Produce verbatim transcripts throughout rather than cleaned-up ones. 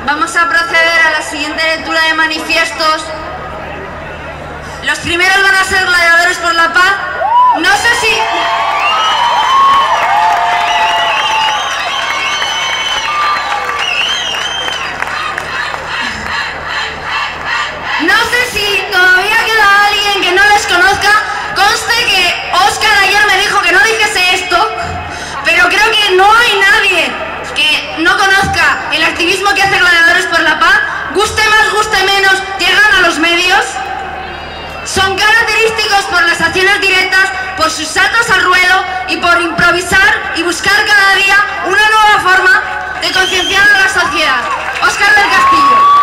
Vamos a proceder a la siguiente lectura de manifiestos. Los primeros van a ser Gladiadores por la Paz. No sé si... No sé si todavía queda alguien que no les conozca. Conste que Óscar ayer me dijo que no dijese esto, pero creo que no hay nadie que no conozca el activismo que hace Gladiadores por la Paz. Guste más, guste menos, llegan a los medios. Son característicos por las acciones directas, por sus saltos al ruedo y por improvisar y buscar cada día una nueva forma de concienciar a la sociedad. Óscar del Castillo.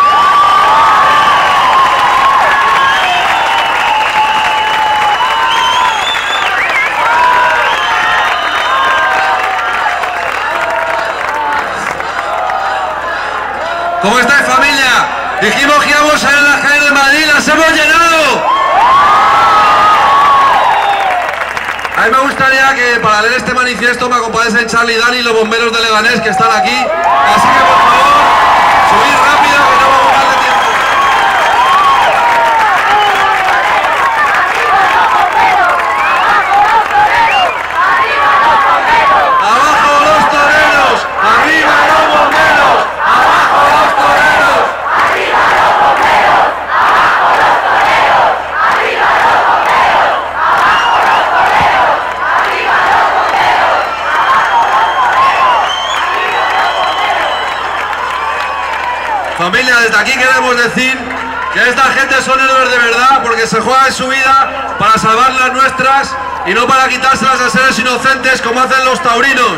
¿Cómo estáis, familia? Dijimos que íbamos a ir a las calles de Madrid, las hemos llenado. A mí me gustaría que para leer este manifiesto me acompañasen Charlie y Dani, los bomberos de Leganés que están aquí. Así que, por favor, subid rápido que no vamos a darle tiempo. ¡Abajo los toreros! ¡Arriba los bomberos! ¡Abajo los toreros! ¡Arriba los bomberos! ¡Abajo los toreros! ¡Arriba los bomberos! ¡Abajo los toreros! ¡Arriba los bomberos! ¡Abajo los toreros! ¡Arriba los bomberos! Familia, desde aquí queremos decir que esta gente son héroes de verdad porque se juegan su vida para salvar las nuestras y no para quitárselas a seres inocentes como hacen los taurinos.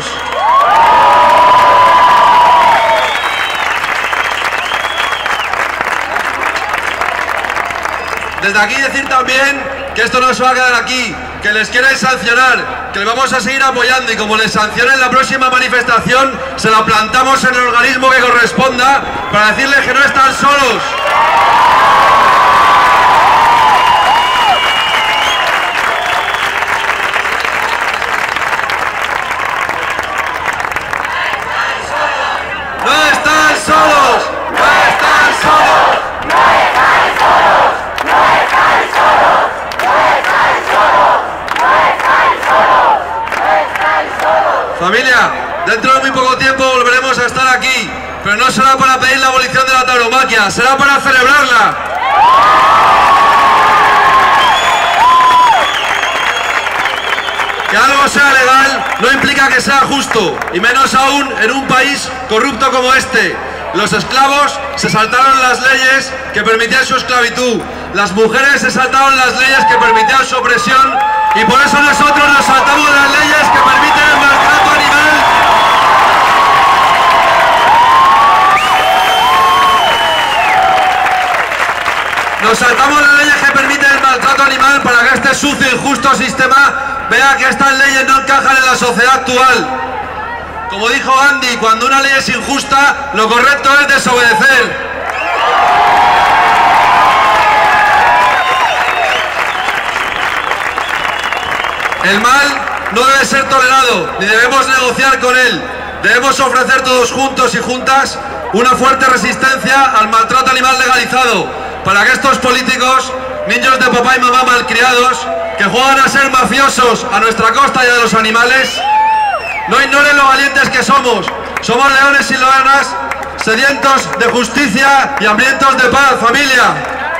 Desde aquí decir también que esto no se va a quedar aquí, que les quieren sancionar, que les vamos a seguir apoyando y como les sancionen la próxima manifestación, se la plantamos en el organismo que corresponda para decirles que no están solos. ¡No están solos! ¡No están solos! ¡No están solos! ¡No están solos! ¡No están solos! ¡No están solos! ¡No están solos! Familia, dentro de muy poco tiempo volveremos a estar aquí, pero no será para pedir la abolición de la tauromaquia, será para celebrarla. Que algo sea legal no implica que sea justo, y menos aún en un país corrupto como este. Los esclavos se saltaron las leyes que permitían su esclavitud, las mujeres se saltaron las leyes que permitían su opresión, y por eso nosotros nos saltamos las leyes que permiten el maltrato animal. Nos saltamos las leyes que permiten el maltrato animal para que este sucio e injusto sistema vea que estas leyes no encajan en la sociedad actual. Como dijo Gandhi, cuando una ley es injusta, lo correcto es desobedecer. El mal no debe ser tolerado, ni debemos negociar con él. Debemos ofrecer todos juntos y juntas una fuerte resistencia al maltrato animal legalizado, para que estos políticos, niños de papá y mamá malcriados, que juegan a ser mafiosos a nuestra costa y a los animales, no ignoren lo valientes que somos. Somos leones y leonas, sedientos de justicia y hambrientos de paz, familia.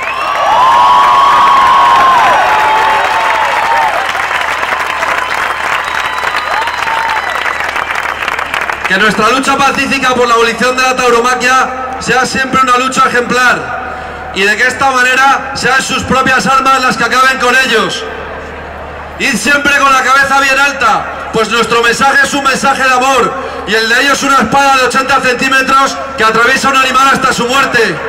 Que nuestra lucha pacífica por la abolición de la tauromaquia sea siempre una lucha ejemplar, y de que esta manera sean sus propias armas las que acaben con ellos. Id siempre con la cabeza bien alta, pues nuestro mensaje es un mensaje de amor, y el de ellos una espada de ochenta centímetros que atraviesa un animal hasta su muerte.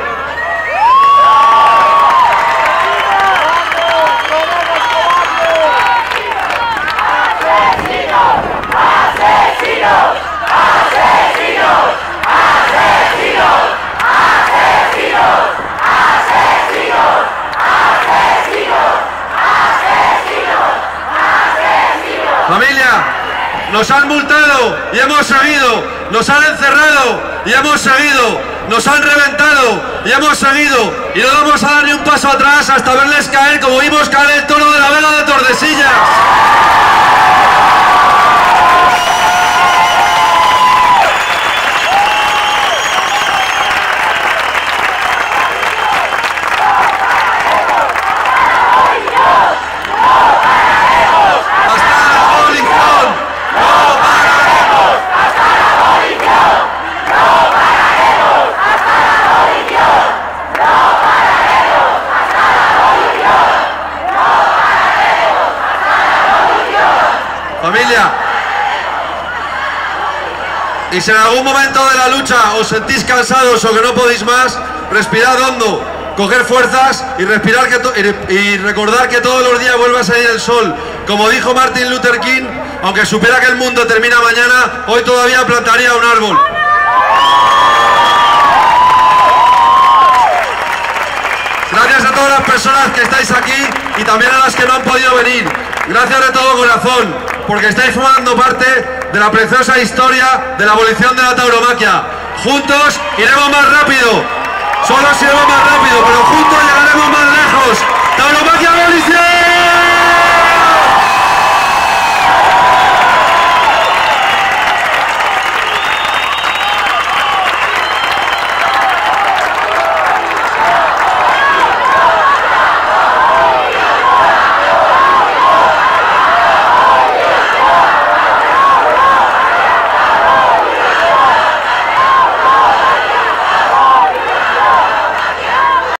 Familia, nos han multado y hemos seguido, nos han encerrado y hemos seguido. nos han reventado y hemos seguido y no vamos a dar ni un paso atrás hasta verles caer como vimos caer el toro de la Vega de Tordesillas. Familia, y si en algún momento de la lucha os sentís cansados o que no podéis más, respirad hondo, coger fuerzas y respirar que y, y recordar que todos los días vuelve a salir el sol. Como dijo Martin Luther King, aunque supiera que el mundo termina mañana, hoy todavía plantaría un árbol. Gracias a todas las personas que estáis aquí y también a las que no han podido venir. Gracias de todo corazón, porque estáis formando parte de la preciosa historia de la abolición de la tauromaquia. Juntos iremos más rápido, solo si iremos más rápido, pero juntos llegaremos más lejos. ¡Tauromaquia abolición!